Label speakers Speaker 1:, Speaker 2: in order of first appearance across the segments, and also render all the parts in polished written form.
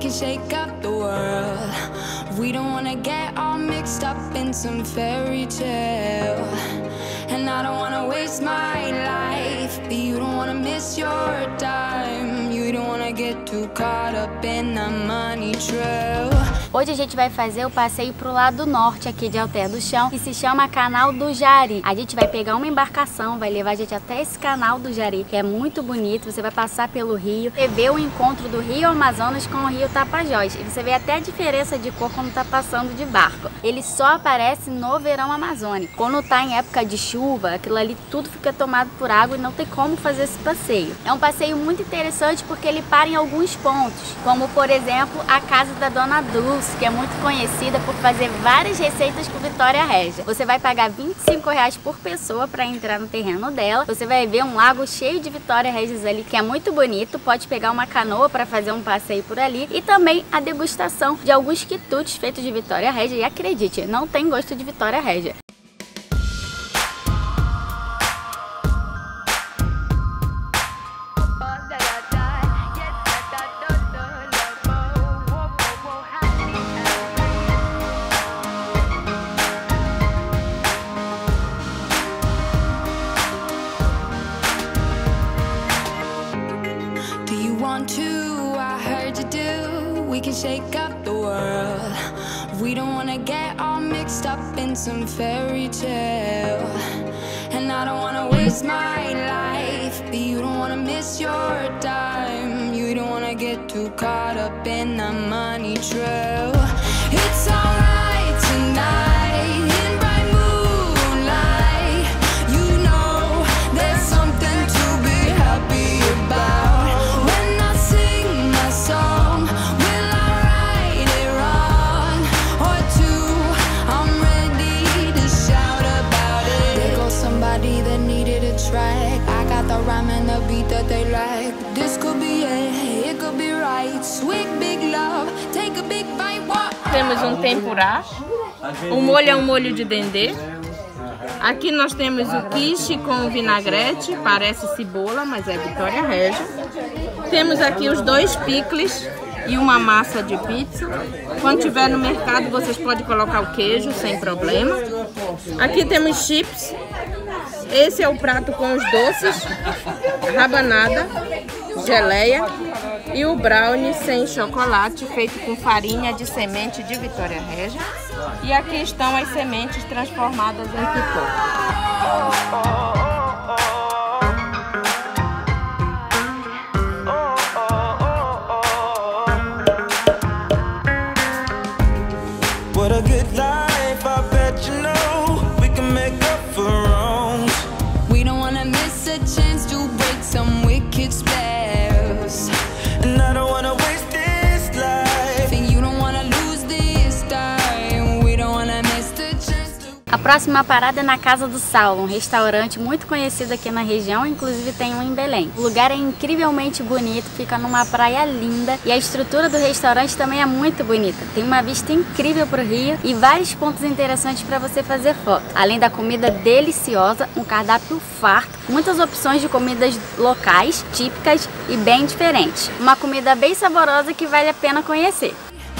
Speaker 1: can shake up the world. We don't wanna get all mixed up in some fairy tale. And I don't wanna waste my life, but you don't wanna miss your time. You don't wanna get too caught up in the money trail.
Speaker 2: Hoje a gente vai fazer o passeio pro lado norte aqui de Alter do Chão, que se chama Canal do Jari. A gente vai pegar uma embarcação, vai levar a gente até esse Canal do Jari, que é muito bonito. Você vai passar pelo rio e ver o encontro do Rio Amazonas com o Rio Tapajós. E você vê até a diferença de cor quando tá passando de barco. Ele só aparece no verão amazônico. Quando tá em época de chuva, aquilo ali tudo fica tomado por água e não tem como fazer esse passeio. É um passeio muito interessante porque ele para em alguns pontos, como por exemplo a casa da Dona Dulce, que é muito conhecida por fazer várias receitas com Vitória Régia. Você vai pagar R$25 por pessoa para entrar no terreno dela. Você vai ver um lago cheio de Vitória Régias ali, que é muito bonito. Pode pegar uma canoa para fazer um passeio por ali. E também a degustação de alguns quitutes feitos de Vitória Régia. E acredite, não tem gosto de Vitória Régia.
Speaker 1: We can shake up the world. We don't wanna get all mixed up in some fairy tale. And I don't wanna waste my life, but you don't wanna miss your time. You don't wanna get too caught up in the money trail. It's alright tonight, in bright moonlight. You know there's something to be happy about. When I sing my song, that needed a track. I got the rhyme and the beat that they like. This could be it could be right. Sweet big love, take a big bite. What?
Speaker 3: Temos um tempurá. O molho é um molho de dendê. Aqui nós temos o quiche com vinagrete, parece cebola, mas é Vitória Régia. Temos aqui os 2 picles e uma massa de pizza. Quando tiver no mercado, vocês podem colocar o queijo sem problema. Aqui temos chips. Esse é o prato com os doces, rabanada, geleia e o brownie sem chocolate, feito com farinha de semente de Vitória Régia. E aqui estão as sementes transformadas em pipoca.
Speaker 2: A próxima parada é na Casa do Saulo, um restaurante muito conhecido aqui na região, inclusive tem um em Belém. O lugar é incrivelmente bonito, fica numa praia linda e a estrutura do restaurante também é muito bonita. Tem uma vista incrível para o rio e vários pontos interessantes para você fazer foto. Além da comida deliciosa, um cardápio farto, muitas opções de comidas locais, típicas e bem diferentes. Uma comida bem saborosa que vale a pena conhecer.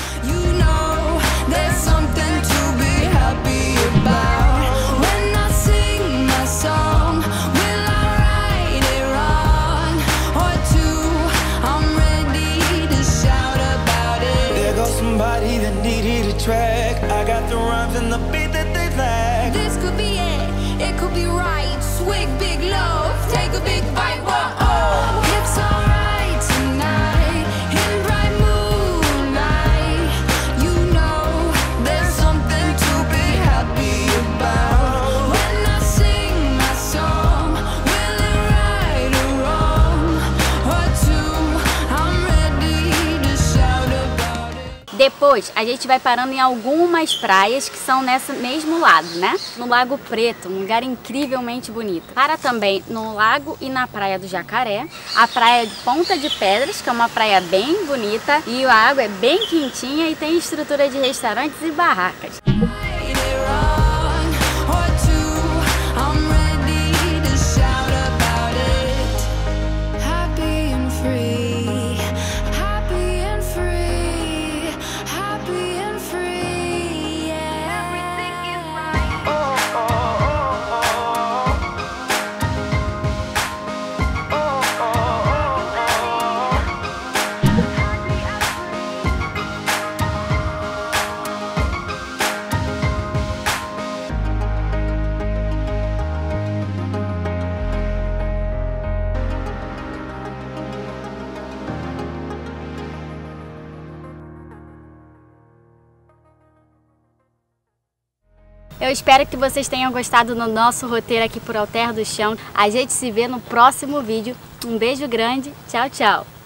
Speaker 4: Somebody that needed a track. I got the rhymes and the beat that they lack.
Speaker 1: This could be it could be right. Swig big love, take a big bite. Whoa, it's alright tonight, in bright moonlight. You know there's something to be happy about. When I sing my song, will it right or wrong? Or two, I'm ready to shout about it.
Speaker 2: Depois a gente vai parando em algumas praias que são nesse mesmo lado, né? No Lago Preto, um lugar incrivelmente bonito. Para também no lago e na Praia do Jacaré, a praia de Ponta de Pedras, que é uma praia bem bonita e a água é bem quentinha e tem estrutura de restaurantes e barracas.
Speaker 1: Happy and free, happy and free.
Speaker 2: Eu espero que vocês tenham gostado do nosso roteiro aqui por Alter do Chão. A gente se vê no próximo vídeo. Um beijo grande. Tchau, tchau.